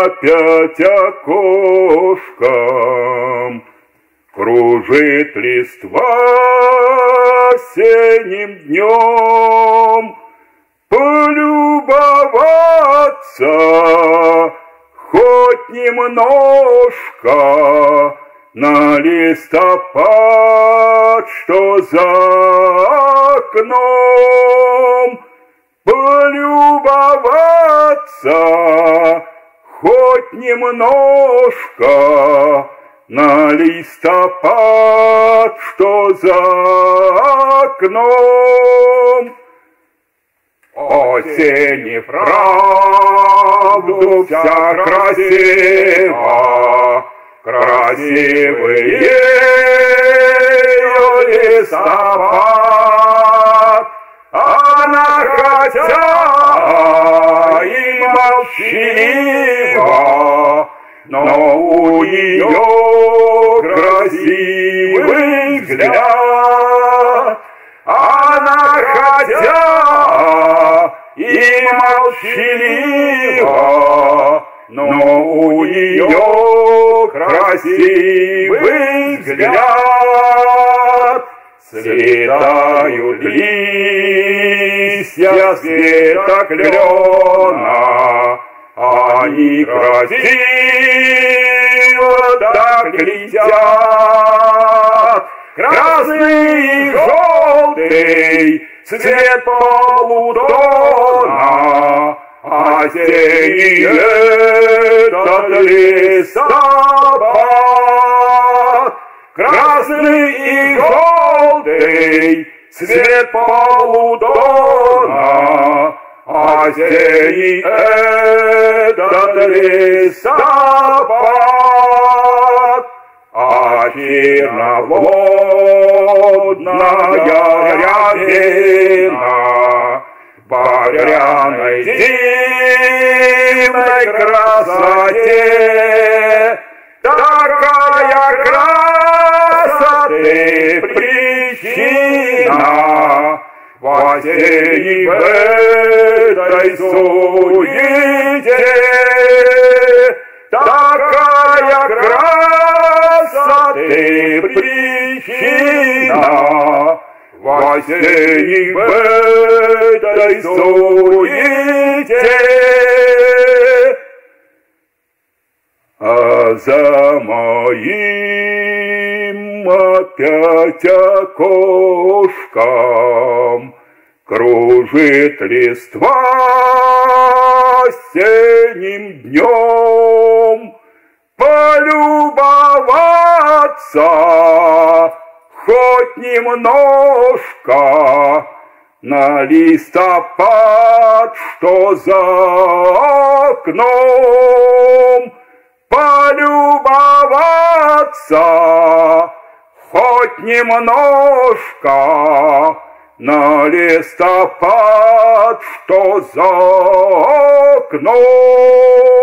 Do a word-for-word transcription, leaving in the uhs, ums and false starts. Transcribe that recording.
опять окошком кружит листва осенним днем. Полюбоваться хоть немножко на листопад, что за окном. Полюбоваться хоть немножко на листопад, что за окном. Осень и вправду вся красива, красивый ее листопад. Она хотя и молчалива, но у нее красивый взгляд. Она хотя и молчалива, но у нее красивый взгляд. Слетают листья с веток клена, они красиво так летят. Красный и желтый цвет полутона, осенний этот листопад. Красный и желтый цвет полутона, осенний этот листопад. А черноводная рябина в багряной дивной красоте, такая красоты причина в осенней в этой суете. Такая красоты причина в осенней в этой суете. А за моим опять окошком кружит листва осенним днем. Полюбоваться хоть немножко на листопад, что за окном. Полюбоваться хоть немножко на листопад, что за окном.